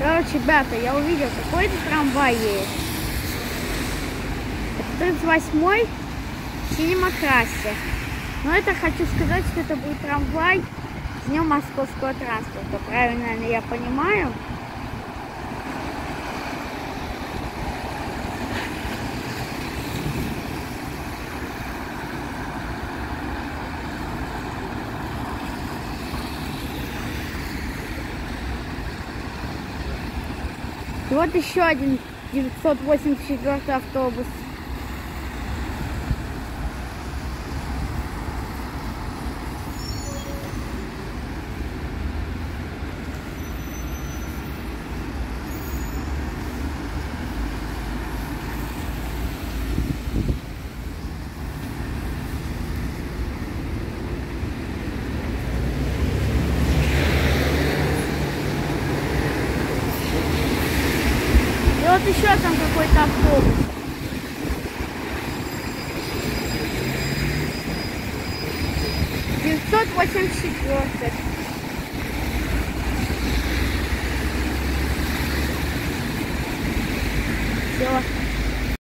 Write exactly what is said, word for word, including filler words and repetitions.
Короче, ребята, я увидел, какой-то трамвай есть. тридцать восьмой в синем окрасе. Но это хочу сказать, что это будет трамвай с днем московского транспорта. Правильно ли я понимаю? И вот еще один девятьсот восемьдесят четвёртый автобус. И вот еще там какой-то автобус. девятьсот восемьдесят четвёртый.